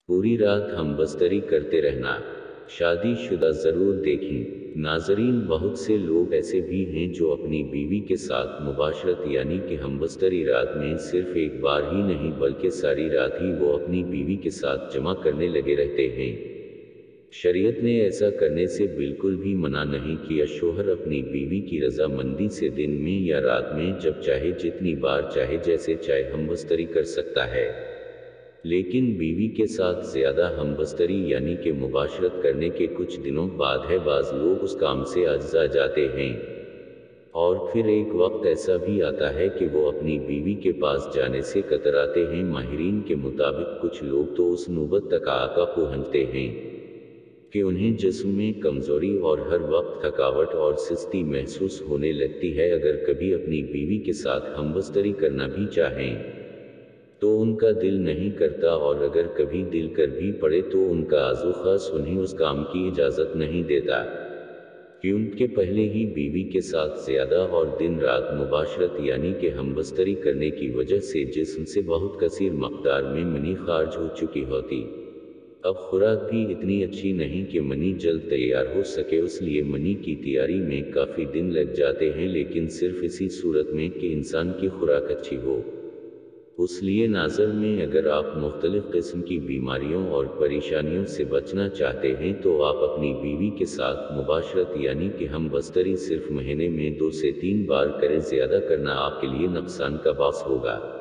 पूरी रात हम बस्तरी करते रहना। शादी शुदा ज़रूर देखें। नाज़रीन, बहुत से लोग ऐसे भी हैं जो अपनी बीवी के साथ मुबाशरत यानी कि हमबस्तरी रात में सिर्फ एक बार ही नहीं बल्कि सारी रात ही वो अपनी बीवी के साथ जमा करने लगे रहते हैं। शरीयत ने ऐसा करने से बिल्कुल भी मना नहीं किया। शोहर अपनी बीवी की रजामंदी से दिन में या रात में जब चाहे जितनी बार चाहे जैसे चाहे हमबस्तरी कर सकता है। लेकिन बीवी के साथ ज़्यादा हमबस्तरी यानी कि मुबाशरत करने के कुछ दिनों बाद है बाज़ लोग उस काम से अज्जा जाते हैं। और फिर एक वक्त ऐसा भी आता है कि वो अपनी बीवी के पास जाने से कतराते हैं। माहिरीन के मुताबिक कुछ लोग तो उस नौबत तक आका पहुंचते हैं कि उन्हें जिस्म में कमज़ोरी और हर वक्त थकावट और सुस्ती महसूस होने लगती है। अगर कभी अपनी बीवी के साथ हमबस्तरी करना भी चाहें तो उनका दिल नहीं करता, और अगर कभी दिल कर भी पड़े तो उनका आज़ू ख़ास उन्हें उस काम की इजाज़त नहीं देता, क्योंकि पहले ही बीवी के साथ ज़्यादा और दिन रात मुबाशरत यानी कि हमबस्तरी करने की वजह से जिस्म से बहुत कसीर मकदार में मनी खारिज हो चुकी होती। अब खुराक भी इतनी अच्छी नहीं कि मनी जल्द तैयार हो सके, इसलिए मनी की तैयारी में काफ़ी दिन लग जाते हैं। लेकिन सिर्फ इसी सूरत में कि इंसान की खुराक अच्छी हो। उस लिए नाज़र में अगर आप मुख्तलिफ किस्म की बीमारियों और परेशानियों से बचना चाहते हैं तो आप अपनी बीवी के साथ मुबाशरत यानी कि हम बस्तरी सिर्फ महीने में 2 से 3 बार करें। ज़्यादा करना आपके लिए नुकसान का बास होगा।